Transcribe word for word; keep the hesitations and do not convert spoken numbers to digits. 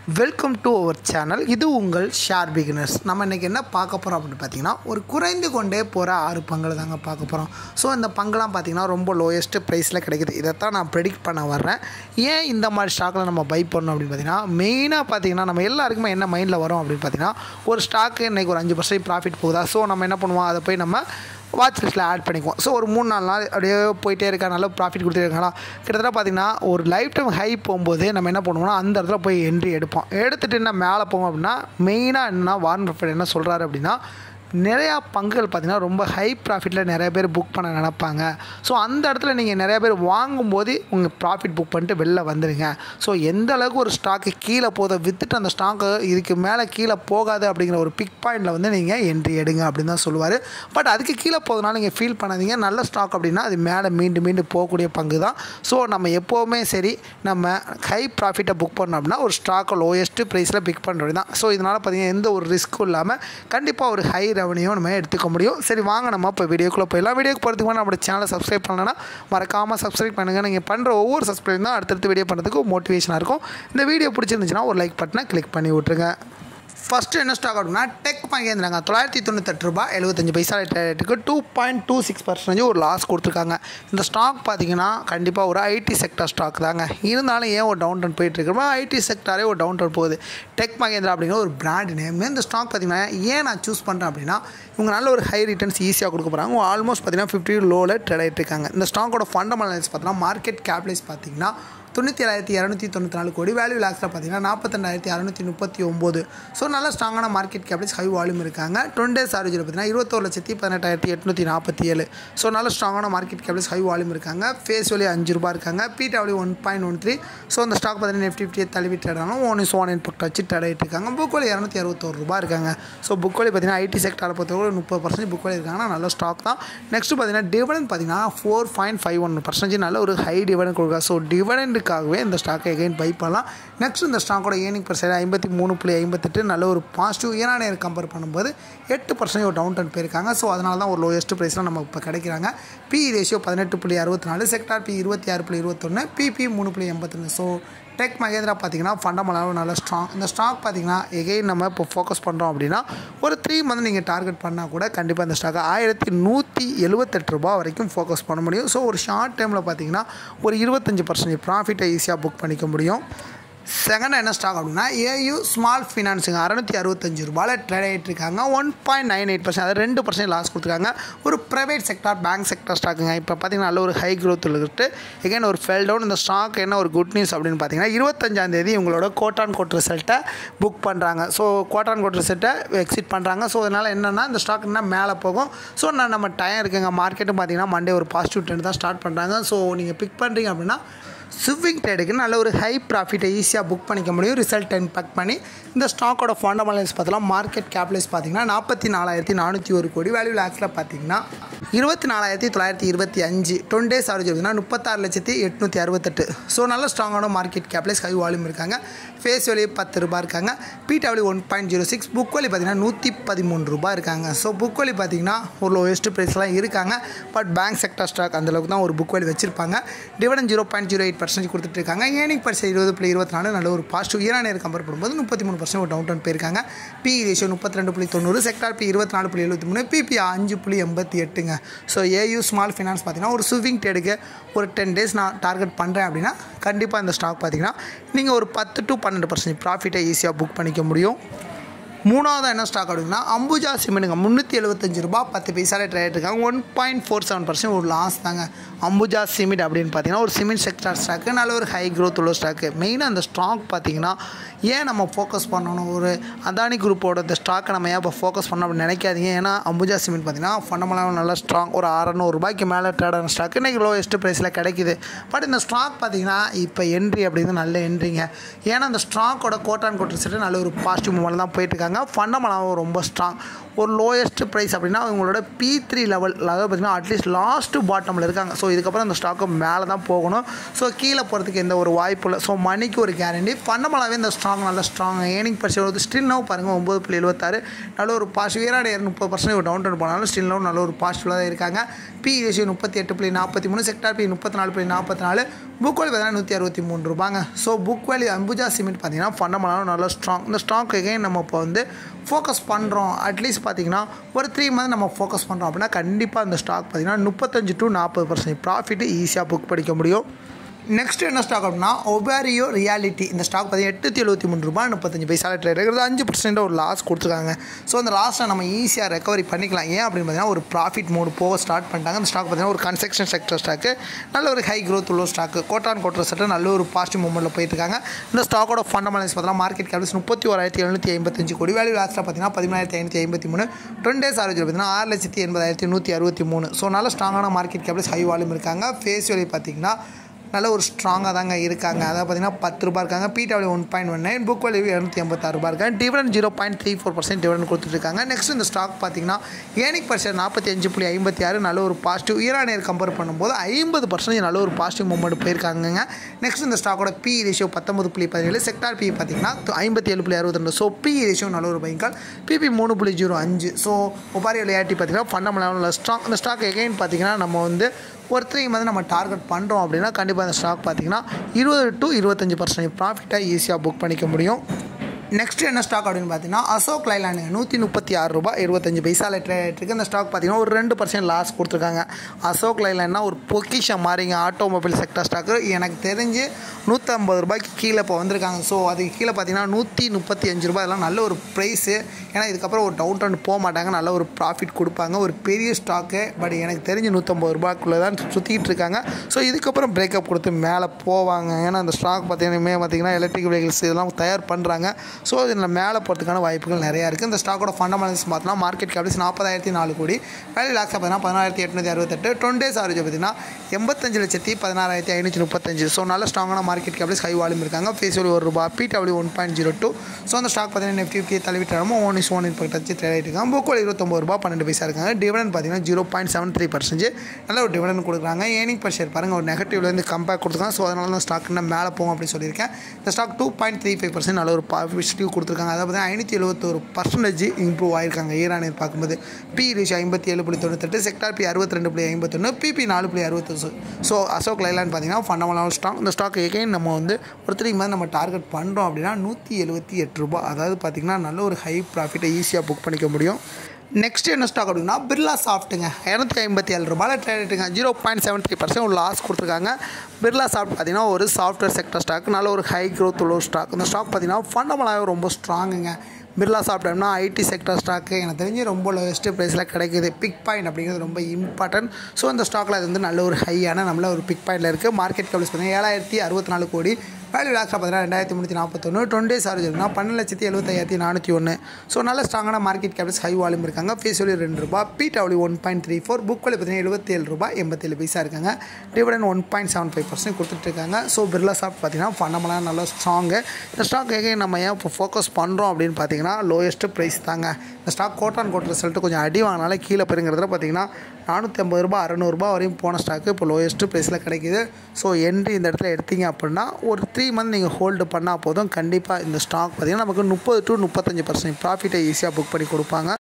Welcome to our channel. இது உங்கள் share beginners. நம்ம இன்றைக்கி என்ன பார்க்க போகிறோம் அப்படின்னு பார்த்தீங்கன்னா, ஒரு குறைந்து கொண்டே போகிற ஆறு பங்குகள் தாங்க பார்க்க போகிறோம். ஸோ இந்த பங்குலாம் பார்த்திங்கன்னா ரொம்ப லோயஸ்ட்டு ப்ரைஸில் கிடைக்குது. இதைத்தான் நான் ப்ரெடிக்ட் பண்ண வர்றேன். ஏன் இந்த மாதிரி ஸ்டாக்கில் நம்ம பை பண்ணணும் அப்படின்னு பார்த்தீங்கன்னா, மெயினாக பார்த்திங்கன்னா நம்ம எல்லாருக்குமே என்ன மைண்டில் வரும் அப்படின்னு பார்த்தீங்கன்னா, ஒரு ஸ்டாக்கு இன்றைக்கி ஒரு அஞ்சு பர்சன்ட் ப்ராஃபிட் போகுதா, ஸோ நம்ம என்ன பண்ணுவோம், அதை போய் நம்ம வாட்ச் லிஸ்ட்டில் ஆட் பண்ணிக்குவோம். ஸோ ஒரு மூணு நாலு நாள் அப்படியே போயிட்டே இருக்கா, நல்லா ப்ராஃபிட் கொடுத்துட்டே இருக்காங்களா. கிட்டத்தட்ட பார்த்திங்கன்னா ஒரு லைஃப் டைம் ஹை போகும்போது நம்ம என்ன பண்ணுவோம்னா, அந்த இடத்துல போய் என்ட்ரி எடுப்போம். எடுத்துகிட்டு என்ன மேலே போவோம் அப்படின்னா, மெயினாக என்ன வாரன் பஃபெட் என்ன சொல்கிறாரு அப்படின்னா, நிறையா பங்குகள் பார்த்திங்கன்னா ரொம்ப ஹை ப்ராஃபிட்டில் நிறைய பேர் புக் பண்ண நினைப்பாங்க. ஸோ அந்த இடத்துல நீங்கள் நிறையா பேர் வாங்கும்போது உங்கள் ப்ராஃபிட் புக் பண்ணிட்டு வெளில வந்துடுங்க. ஸோ எந்த அளவுக்கு ஒரு ஸ்டாக்கு கீழே போதை விற்றுட்டு அந்த ஸ்டாக்கு இதுக்கு மேலே கீழே போகாது அப்படிங்கிற ஒரு பிக் பாயிண்டில் வந்து நீங்கள் என்ட்ரி எடுங்க அப்படின்னு தான் சொல்லுவார். பட் அதுக்கு கீழே போகிறதுனால நீங்கள் ஃபீல் பண்ணாதீங்க. நல்ல ஸ்டாக் அப்படின்னா அது மேலே மீண்டும் மீண்டும் போகக்கூடிய பங்கு தான். ஸோ நம்ம எப்போவுமே சரி, நம்ம ஹை ப்ராஃபிட்டை புக் பண்ணோம் அப்படின்னா ஒரு ஸ்டாக்கை லோயஸ்ட்டு ப்ரைஸில் பிக் பண்ணுறது தான். ஸோ இதனால் பார்த்திங்கன்னா எந்த ஒரு ரிஸ்க்கும் இல்லாமல் கண்டிப்பாக ஒரு ஹை ரெவன்யூ நம்ம எடுத்துக்க முடியும். சரி, வாங்க நம்ம இப்போ வீடியோக்குள்ளே போயிடலாம். வீடியோக்கு போகிறதுக்கு முன்னாடி நம்மளோட சேனலை சப்ஸ்கிரைப் பண்ணலன்னா மறக்காமல் சப்ஸ்கிரைப் பண்ணுங்கள். நீங்கள் பண்ணுற ஒவ்வொரு சப்ஸ்கிரைப் தான் அடுத்தடுத்து வீடியோ பண்ணுறதுக்கு மோட்டிவேஷனாக இருக்கும். இந்த வீடியோ பிடிச்சிருந்துச்சுன்னா ஒரு லைக் பட்டனை கிளிக் பண்ணி விட்ருங்க. ஃபஸ்ட்டு என்ன ஸ்டாக் அப்படின்னா டெக் மகேந்திராங்க. தொள்ளாயிரத்தி தொண்ணூத்தெட்டு ரூபாய் எழுபத்தஞ்சு பைசா ரேட்டுக்கு two point two six percentage ஒரு லாஸ் கொடுத்துருக்காங்க. இந்த ஸ்டாக் பார்த்திங்கன்னா கண்டிப்பாக ஒரு ஐடி செக்டர் ஸ்டாக் தாங்க. இருந்தாலும் ஏன் ஒரு டவுன் டவுன் போயிட்டுருக்கோம், ஐடி செக்டாரே ஒரு டவுன் டவுன் போகுது. டெக் மகேந்திரா அப்படிங்கிற ஒரு பிராண்ட் நேம். இந்த ஸ்டாக் பார்த்திங்கன்னா ஏன் நான் சூஸ் பண்ணுறேன் அப்படின்னா, இவங்க நல்ல ஒரு ஹை ரிட்டர்ன்ஸ் ஈஸியாக கொடுக்க போகிறாங்க. ஆல்மோஸ்ட் பார்த்திங்கன்னா ஃபிஃப்டி லோவில் ட்ரேட் ஆகிட்டு இருக்காங்க. இந்த ஸ்டாக்கோட ஃபண்டமெண்டல்ஸ் பார்த்தீங்கன்னா, மார்க்கெட் கேப்லைஸ் பார்த்திங்கன்னா தொண்ணூற்றி ஏழாயிரத்தி இரநூத்தி தொண்ணூற்றி நாலு கோடி, வேல்யூ லாக்ஸில் பார்த்தீங்கன்னா நாற்பத்தெண்டாயிரத்தி அறுநூற்றி முப்பத்தி ஒம்பது. ஸோ நல்ல ஸ்ட்ராங்கான மார்க்கெட் கேப்லைஸ், ஹை வால்யூம் இருக்காங்க. டுவெண்ட்டி டேஸ் ஆவரேஜில் பார்த்தீங்கன்னா இருபத்தோரு லட்சத்தி பதினெட்டாயிரத்தி எட்நூற்றி நாற்பத்தி ஏழு. ஸோ நல்ல ஸ்ட்ராங்கான மார்க்கெட் கேப்லைஸ், ஹை வால்யூம் இருக்காங்க. ஃபேஸ் வேல்யூ அஞ்சு ரூபா இருக்காங்க. PW one point one three. So அந்த ஸ்டாக் பார்த்தீங்கன்னா நிஃப்டி ஃபிஃப்டியை தள்ளி ட்ரேட் ஆனாலும் ஒன் இஸ் ஒன் இன்புட் வச்சு ட்ரேட் ஆகிட்டு இருக்காங்க. புக் வேல்யூ இரநூத்தி அறுபத்தோரு ரூபா இருக்காங்க. ஸோ புக் வேல்யூ பார்த்தீங்கன்னா ஐடி செக்டாரை பொறுத்தவரை முப்பது பர்சன்ட் புக் வேல்யூ இருக்காங்கன்னா நல்ல ஸ்டாக் தான். நெக்ஸ்ட் பார்த்தீங்கன்னா டிவிடெண்ட் பார்த்தீங்கன்னா four point five one percentage நல்ல ஒரு ஹை டிவிடெண்ட் கொடுக்குறா. ஸோ டிவிடெண்டுக்காகவே இந்த ஸ்டாக் எகைன் பை பண்ணலாம். நெக்ஸ்ட் இந்த ஸ்டாக்கோட ஏர்னிங் பர் ஷேர் ஐம்பத்தி மூணு புள்ளி ஐம்பத்தெட்டு நல்ல ஒரு பாசிட்டிவ். ஏன்னா நேர் கம்பேர் பண்ணும்போது எட்டு பர்சன்ட் ஒரு டவுன் டவுன் போயிருக்காங்க. ஸோ அதனால தான் ஒரு லோயஸ்ட் ப்ரைஸ்லாம் நம்ம இப்போ கிடைக்கிறாங்க. பி ரேஷியோ பதினெட்டு புள்ளி அறுபத்தி நாலு, செக்டார் பி இருபத்தி ஆறு புள்ளி இருபத்தொன்று, பிபி மூணு புள்ளி எண்பத்தொன்று. ஸோ டெக் மகேந்திரா பார்த்திங்கன்னா ஃபண்டமெண்டலாகவும் நல்ல ஸ்ட்ராங். இந்த ஸ்டாக் பார்த்திங்கன்னா எகைன் நம்ம இப்போ ஃபோக்கஸ் பண்ணுறோம் அப்படின்னா ஒரு த்ரீ மந்த் நீங்கள் டார்கெட் பண்ணால் கூட கண்டிப்பாக இந்த ஸ்டாக்கை ஆயிரத்தி நூற்றி எழுபத்தெட்டு ரூபா வரைக்கும் ஃபோக்கஸ் பண்ண முடியும். ஸோ ஒரு ஷார்ட் டைமில் பார்த்திங்கன்னா ஒரு இருபத்தஞ்சி பர்சன்டேஜ் ப்ராஃபிட்டை ஈஸியாக புக் பண்ணிக்க முடியும். செகண்ட் என்ன ஸ்டாக் அப்படின்னா ஏயு ஸ்மால் ஃபினான்ஸுங்க. அறுநூற்றி அறுபத்தஞ்சு ரூபாயில் ட்ரேட் ஆகிட்டு இருக்காங்க. One point nine eight percent அதாவது ரெண்டு பர்சன்ட் லாஸ் கொடுத்துருக்காங்க. ஒரு ப்ரைவேட் செக்டார் பேங்க் செக்டர் ஸ்டாக்குங்க. இப்போ பார்த்திங்கன்னா நல்ல ஒரு ஹை க்ரோத் இருக்குது. எகைன் ஒரு ஃபெல் டவுன். இந்த ஸ்டாக் என்ன ஒரு குட் நியூஸ் அப்படின்னு பார்த்தீங்கன்னா, இருபத்தஞ்சாந்தேதி இவங்களோட கோட்டான் கோட் ரிசல்ட்டை புக் பண்ணுறாங்க. ஸோ கோட்டான் கோட் ரிசல்ட்டை எக்ஸிட் பண்ணுறாங்க. ஸோ அதனால் என்னென்னா இந்த ஸ்டாக் என்ன மேலே போகும். ஸோ நான் நம்ம டைம் இருக்குங்க. மார்க்கெட்டும் பார்த்திங்கன்னா மண்டே ஒரு பாசிட்டிவ் ட்ரெண்ட் தான் ஸ்டார்ட் பண்ணுறாங்க. ஸோ நீங்கள் பிக் பண்ணுறீங்க அப்படின்னா ஸ்விங் ட்ரேடுக்கு நல்ல ஒரு ஹை ப்ராஃபிட்டை ஈஸியாக புக் பண்ணிக்க முடியும். ரிசல்ட் இம்பேக்ட் பண்ணி இந்த ஸ்டாக்கோட ஃபண்டமெண்டல்ஸ் பார்த்தலாம். மார்க்கெட் கேப்லைஸ் பார்த்திங்கன்னா நாற்பத்தி நாலாயிரத்தி நானூற்றி ஒரு கோடி, வேல்யூ லாக்ஸில் பார்த்திங்கன்னா இருபத்தி நாலாயிரத்தி தொள்ளாயிரத்தி இருபத்தி அஞ்சு. டுவெண்ட்டி டேஸ் ஆவரேஜ் இருக்குதுன்னா முப்பத்தாறு லட்சத்தி எட்நூற்றி அறுபத்தெட்டு. ஸோ நல்ல ஸ்ட்ராங்கான மார்க்கெட் கேப்லைஸ், ஹை வால்யூம் இருக்காங்க. ஃபேஸ் வேல்யூ பத்து ரூபா இருக்காங்க. PW one point zero six. Book value பார்த்திங்கன்னா நூற்றி பதிமூணு ரூபா இருக்காங்க. ஸோ புக் வேல்யூ பார்த்திங்கன்னா ஒரு லோயஸ்ட் ப்ரைஸ்லாம் இருக்காங்க. பட் பேங்க் செக்டர் ஸ்டாக் அந்தளவுக்கு தான் ஒரு புக் வேல்யூ வச்சிருப்பாங்க. Dividend zero point zero eight percent கொடுத்துட்டு இருக்காங்க. ஏர்னிங் பர் ஷேர் இருபது புள்ளி இருபத்தி நாலு நல்ல ஒரு பாசிட்டிவ். ஈரான் நேர் கம்பேர் பண்ணும்போது முப்பத்தி மூணு பர்சன்ட் ஒரு டவுன் டவுன் போயிருக்காங்க. பி ரேஷியோ முப்பத்தி ரெண்டு புள்ளி தொண்ணூறு, செக்டார் பி இருபத்தி நாலு புள்ளி எழுபத்தி மூணு, பிபி அஞ்சு புள்ளி எண்பத்தி எட்டுங்க. ஸோ ஏயு ஸ்மால் ஃபினான்ஸ் பார்த்திங்கன்னா ஒரு ஸ்விங் ட்ரேடுக்கு ஒரு டென் டேஸ் நான் டார்கெட் பண்ணுறேன் அப்படின்னா கண்டிப்பாக இந்த ஸ்டாக் பார்த்திங்கன்னா நீங்கள் ஒரு பத்து டு பன்னெண்டு பர்சன்ட் ப்ராஃபிட்டை ஈஸியாக புக் பண்ணிக்க முடியும். மூணாவது என்ன ஸ்டாக் அப்படின்னா அம்புஜா சிமெண்ட்டுங்க. முந்நூற்றி எழுபத்தஞ்சு ரூபா பத்து பைசாலே ட்ரேட் இருக்காங்க. One point four seven percent ஒரு லாஸ் தாங்க. அம்புஜா சிமெண்ட் அப்படின்னு பார்த்தீங்கன்னா ஒரு சிமெண்ட் செக்டார் ஸ்டாக்கு, நல்ல ஒரு ஹை க்ரோத் உள்ள ஸ்டாக்கு. மெயினாக அந்த ஸ்டாக் பார்த்திங்கன்னா ஏன் நம்ம ஃபோக்கஸ் பண்ணணும், ஒரு அதானி குரூப்போட இந்த ஸ்டாக்கை நம்ம ஏன் இப்போ ஃபோக்கஸ் பண்ணோம் அப்படின்னு நினைக்காதீங்க. ஏன்னா அம்புஜா சிமெண்ட் பார்த்திங்கன்னா ஃபண்டமெண்டலாக நல்லா ஸ்ட்ராங். ஒரு அறநூறு ரூபாய்க்கு மேலே ட்ரேட் ஆன ஸ்டாக் இன்றைக்கி லோயஸ்ட் ப்ரைஸில் கிடைக்குது. பட் இந்த ஸ்டாக் பார்த்திங்கன்னா இப்போ என்ட்ரி அப்படிங்கிறது நல்ல என்ட்ரிங்க. ஏன்னா அந்த ஸ்டாக்கோட கோட்டான் கோட் ரிசல்ட் நல்ல ஒரு பாசிட்டிவ் மூமெண்ட் தான் போயிட்டுருக்காங்க. ஃபண்டமெண்டலாகவும் ரொம்ப ஸ்ட்ராங். ஒரு லோயஸ்ட் ப்ரைஸ் அப்படின்னா அவங்களோட பி த்ரீ லெவல், அதாவது பார்த்திங்கன்னா அட்லீஸ்ட் லாஸ்ட்டு பாட்டமில் இருக்காங்க. ஸோ இதுக்கப்புறம் அந்த ஸ்டாக்கு மேலே தான் போகணும். ஸோ கீழே போகிறதுக்கு எந்த ஒரு வாய்ப்பு இல்லை. ஸோ மணிக்கு ஒரு கேரண்டி. ஃபண்டமெண்டாகவே இந்த ஸ்ட்ராங் நல்ல ஸ்ட்ராங் ஏர்னிங் பர்சன்ட் வந்து ஸ்டில் நோ பாருங்கள் ஒம்பது புள்ளி எழுபத்தாறு, நல்ல ஒரு பாசிட்டிவ் ஈராடு முப்பது பர்சன்ட் டவுன் ட்ரெண்ட் போனாலும் ஸ்டில் நோ நல்ல ஒரு பாசிட்டிவாக தான் இருக்காங்க. பி ரேஷியோ முப்பத்தி எட்டு புள்ளி நாற்பத்தி மூணு, செக்டார் பி முப்பத்தி நாலு புள்ளி நாற்பத்தி நாலு, புக் வேல்யூ பார்த்தீங்கன்னா நூற்றி அறுபத்தி மூணு ரூபாங்க. So book value Ambuja Cement பார்த்தீங்கன்னா ஃபண்டமெண்டாலும் நல்லா ஸ்ட்ராங். இந்த ஸ்டாக் எகைன் நம்ம இப்போ வந்து ஃபோக்கஸ் பண்ணுறோம். அட்லீஸ்ட் பார்த்திங்கன்னா ஒரு த்ரீ மந்த் நம்ம ஃபோக்கஸ் பண்ணுறோம் அப்படின்னா கண்டிப்பாக அந்த ஸ்டாக் பார்த்திங்கன்னா முப்பத்தஞ்சு டு நாற்பது பர்சன்ட் ப்ராஃபிட்டு ஈஸியாக புக் படிக்க முடியும். நெக்ஸ்ட் என்ன ஸ்டாக் அப்படின்னா ஒபாரியோ ரியாலிட்டி. இந்த ஸ்டாக் பார்த்தீங்கன்னா எட்நூற்றி எழுபத்தி மூணு ரூபாய் முப்பத்தஞ்சு பைசால ட்ரேட் இருக்கிறது, அஞ்சு பர்சன்ட் ஒரு லாஸ் கொடுத்துருக்காங்க. ஸோ அந்த லாஸ்ட்டை நம்ம ஈஸியாக ரெக்கவரி பண்ணிக்கலாம். ஏன் அப்படின்னு பார்த்தீங்கன்னா ஒரு ப்ராஃபிட் மூடு போக ஸ்டார்ட் பண்ணிட்டாங்க. அந்த ஸ்டாக் பார்த்தீங்கன்னா ஒரு கன்ஸ்ட்ரக்ஷன் செக்டர் ஸ்டாக்கு, நல்ல ஒரு ஹை க்ரோத் உள்ள ஸ்டாக்கு, கோட்டான் கோட்டர் செட்டர் நல்ல ஒரு பாசிட்டிவ் மூமெண்ட்டில் போயிட்டு இருக்காங்க. இந்த ஸ்டாக்கோட ஃபண்டமெண்டல்ஸ் பார்த்தீங்கன்னா மார்க்கெட் கேபிள்ஸ் முப்பத்தி ஓராயிரத்தி எழுநூற்றி ஐம்பத்தஞ்சு கோடி, வேல்யூ லாஸ்ட்டாக பார்த்தீங்கன்னா பதிமூணாயிரத்தி ஐநூற்றி ஐம்பத்தி மூணு, டுவெண்ட் டேஸ் ஆவரேஜ் பார்த்தீங்கன்னா ஆறு லட்சத்தி எண்பதாயிரத்தி நூற்றி அறுபத்தி மூணு. ஸோ நல்ல ஸ்ட்ராங்கான மார்க்கெட் கேபிள்ஸ், ஹை வால்யூம் இருக்காங்க. ஃபேஸ் வேல்யூ பார்த்தீங்கன்னா நல்ல ஒரு ஸ்ட்ராங்காக தாங்க இருக்காங்க. அதாவது பார்த்தீங்கன்னா பத்து ரூபா இருக்காங்க. PW one point one nine, book value இரநூத்தி எண்பத்தாறு ரூபா இருக்காங்க. Dividend zero point three four percent dividend கொடுத்துருக்காங்க. நெக்ஸ்ட் இந்த ஸ்டாக் பார்த்தீங்கன்னா ஏர்னிங் பர் ஷேர் நாற்பத்தி அஞ்சு புள்ளி ஐம்பத்தி ஆறு, நல்ல ஒரு பாசிட்டிவ் இயர் இயர் கம்பேர் பண்ணும்போது ஐம்பது பர்சன்டேஜ் நல்ல ஒரு பாசிட்டிவ் மூவ்மெண்ட் போயிருக்காங்க. நெக்ஸ்ட் இந்த ஸ்டாக்கோட பி ரேஷியோ பத்தொம்பது புள்ளி பதினேழு, செக்டார் பி பார்த்தீங்கன்னா ஐம்பத்தி ஏழு புள்ளி அறுபத்தி ரெண்டு. ஸோ பி ரேஷியோ நல்ல ஒரு பைக்கால், பிபி மூணு புள்ளி ஜீரோ அஞ்சு. ஸோ ஒபாரியோ ரியாலிட்டி பார்த்தீங்கன்னா ஃபண்டமெண்டல் ஸ்டாக். இந்த ஸ்டாக் எகைன் பார்த்தீங்கன்னா நம்ம வந்து ஒரு த்ரீ மந்த் நம்ம டார்கெட் பண்ணுறோம் அப்படின்னா கண்டிப்பாக இந்த ஸ்டாக் பார்த்திங்கன்னா இருபது டு இருபத்தஞ்சி பர்சன்ட் ப்ராஃபிட்டாக ஈஸியாக புக் பண்ணிக்க முடியும். நெக்ஸ்ட் என்ன ஸ்டாக் அப்படின்னு பார்த்தீங்கன்னா அசோக் லைலாண்டு நூற்றி முப்பத்தி ஆறு ரூபாய் இருபத்தஞ்சி பைசாவில் ட்ரேட் ஆகிட்டு இருக்குது. இந்த ஸ்டாக் பார்த்தீங்கன்னா ஒரு ரெண்டு பர்சன்ட் லாஸ் கொடுத்துருக்காங்க. அசோக் லைலாண்ட்னா ஒரு பொக்கிஷம் மாதிரிங்க ஆட்டோமொபைல் செக்டர் ஸ்டாக்கு. எனக்கு தெரிஞ்சு நூற்றம்பது ரூபாய்க்கு கீழே இப்போ வந்திருக்காங்க. ஸோ அதுக்கு கீழே பார்த்தீங்கன்னா நூற்றி முப்பத்தி அஞ்சு ரூபாய் இதெல்லாம் நல்ல ஒரு ப்ரைஸு. ஏன்னா இதுக்கப்புறம் ஒரு டவுன் ட்ரெண்ட் போக மாட்டாங்க, நல்ல ஒரு ப்ராஃபிட் கொடுப்பாங்க. ஒரு பெரிய ஸ்டாக்கு, பட் எனக்கு தெரிஞ்சு நூற்றம்பது ரூபாய்க்குள்ளே தான் சுற்றிக்கிட்டு இருக்காங்க. ஸோ இதுக்கப்புறம் பிரேக்கப் கொடுத்து மேலே போவாங்க. ஏன்னா அந்த ஸ்டாக் பார்த்தீங்கன்னா பார்த்தீங்கன்னா எலக்ட்ரிக் வெஹிக்கிள்ஸ் இதெல்லாம் தயார் பண்ணுறாங்க. ஸோ இதில் மேலே போகிறதுக்கான வாய்ப்புகள் நிறையா இருக்குது. இந்த ஸ்டாக்கோட ஃபண்டமெண்டல்ஸ் பார்த்தோம்னா மார்க்கெட் கேபிள்ஸ் நாற்பதாயிரத்தி நாலு கோடி, வேல்யூ லாக்ஸ் பார்த்தீங்கன்னா பதினாயிரத்தி எட்நூற்றி அறுபத்தெட்டு, டுவெண்ட் டேஸ் ஆவரேஜ் பார்த்தீங்கன்னா எண்பத்தஞ்சு லட்சத்தி பதினாறாயிரத்தி ஐநூற்றி முப்பத்தஞ்சு. ஸோ நல்ல ஸ்ட்ராங்கான மார்க்கெட் கேபிள்ஸ், ஹை வால்யூம் இருக்காங்க. ஃபேஸ் வேல்யூ ஒரு ரூபா, PW one point zero two. So அந்த ஸ்டாக் பார்த்தீங்கன்னா நிஃப்டி தள்ளிவிட்டாலும் ஓன் இஸ் ஓன் இன்பெக்ட் வச்சு ட்ரேட் ஆகிட்டு இருக்காங்க. புக் வேல்யூ இருபத்தொம்பது ரூபா பன்னெண்டு பைசா இருக்காங்க. டிவிடெண்ட் பார்த்தீங்கன்னா zero point seven three percentage நல்ல ஒரு டிவிடெண்ட் கொடுக்குறாங்க. ஏர்னிங் பர் ஷேர் பாருங்கள் ஒரு நெகட்டிவ்லேருந்து கம்பேர் கொடுத்துருக்காங்க. ஸோ அதனால தான் ஸ்டாக் இன்னும் மேலே போகும் அப்படின்னு சொல்லியிருக்கேன். இந்த stock two point three five percent நல்ல ஒரு பாசிட்டிவ் கொடுத்துருக்காங்க. அதாவது பார்த்தீங்கன்னா ஐநூற்றி எழுபத்தொரு பர்சன்டேஜ் இம்ப்ரூவ் ஆயிருக்காங்க இயர் ஆன் இயர் பார்க்கும்போது. பி ரேஷியோ ஐம்பத்தி ஏழு புள்ளி தொண்ணூத்தெட்டு, செக்டார் பி அறுபத்தி ரெண்டு புள்ளி ஐம்பத்தொன்று, பிபி நாலு புள்ளி அறுபத்தொன்று. ஸோ அசோக் லைலாண்ட் பார்த்தீங்கன்னா ஃபண்டமெண்டல் ஸ்டாக். இந்த ஸ்டாக் எகைன் நம்ம வந்து ஒரு த்ரீ மந்த் நம்ம டார்கெட் பண்ணுறோம் அப்படின்னா நூற்றி எழுபத்தி எட்டு ரூபா, அதாவது பார்த்திங்கன்னா நல்ல ஒரு ஹை ப்ராஃபிட்டை ஈஸியாக புக் பண்ணிக்க முடியும். நெக்ஸ்ட் என்ன ஸ்டாக் அப்படின்னா பிர்லா சாஃப்ட்டுங்க இரநூத்தி ஐம்பத்தி ஏழு ரூபாயில் ட்ரேட் ஆகிட்டுங்க. Zero point seven three percent ஒரு லாஸ் கொடுத்துருக்காங்க. பிர்லா சாஃப்ட் பார்த்தீங்கன்னா ஒரு சாஃப்ட்வேர் செக்டர் ஸ்டாக், நல்ல ஒரு ஹை க்ரோத் உள்ள ஒரு ஸ்டாக். இந்த ஸ்டாக் பார்த்தீங்கன்னா ஃபண்டமெண்டலாகவே ரொம்ப ஸ்ட்ராங்குங்க. பிர்லா சாஃப்ட்வேர்னா ஐடி செக்டர் ஸ்டாக்கு எனக்கு தெரிஞ்சு ரொம்ப லோயஸ்ட்டு ப்ரைஸில் கிடைக்குது. பிக் பாயிண்ட் அப்படிங்கிறது ரொம்ப இம்பார்ட்டன்ட். ஸோ அந்த ஸ்டாக்கில் அது வந்து நல்ல ஒரு ஹையான நம்மள ஒரு பிக் பாயிண்டில் இருக்குது. மார்க்கெட் கேபிள்ஸ் பார்த்தீங்கன்னா ஏழாயிரத்தி அறுபத்தி நாலு கோடி, வேல்யூ லாக்ஸாக பார்த்தீங்கன்னா ரெண்டாயிரத்தி முந்நூற்றி நாற்பத்தொன்று, டுவெண்ட்டி டேஸ் ஆவரேஜ் இருக்குன்னா பன்னெண்டு லட்சத்தி எழுபத்தாயிரத்தி நானூற்றி ஒன்று. ஸோ நல்ல ஸ்ட்ராங்கான மார்க்கெட் கேபிள்ஸ், ஹை வால்யூம் இருக்காங்க. ஃபேஸ் வேல்யூ ரெண்டு ரூபா, PW one point three four, book value பார்த்தீங்கன்னா எழுபத்தி ஏழு ரூபாய் எண்பத்தேழு பைசா இருக்காங்க. Dividend one point seven five percent கொடுத்துட்ருக்காங்க. ஸோ பிர்லா சாஃப்ட் பார்த்தீங்கன்னா ஃபண்டமெண்டலாக நல்லா ஸ்ட்ராங்கு. இந்த ஸ்டாக் எங்கே நம்ம ஏன் இப்போ ஃபோக்கஸ் பண்ணுறோம் அப்படின்னு பார்த்தீங்கன்னா லோயஸ்ட்டு ப்ரைஸ் தாங்க. இந்த ஸ்டாக் கோட்டான் கோட் ரிசல்ட்டு கொஞ்சம் அடி வாங்கினால கீழே பெருங்கிறதுல பார்த்தீங்கன்னா நானூற்றி ஐம்பது ரூபா அறநூறுபா வரையும் போன ஸ்டாக்கு இப்போ லோயஸ்ட்டு ப்ரைஸில் கிடைக்கிது. ஸோ என்ட்ரி இந்த இடத்துல எடுத்தீங்க அப்படின்னா ஒரு த்ரீ மந்த் நீங்கள் ஹோல்டு பண்ணால் போதும். கண்டிப்பாக இந்த ஸ்டாக் பார்த்திங்கன்னா நமக்கு முப்பது டு முப்பத்தஞ்சு பர்சன்ட் ப்ராஃபிட்டை ஈஸியாக புக் பண்ணி கொடுப்பாங்க.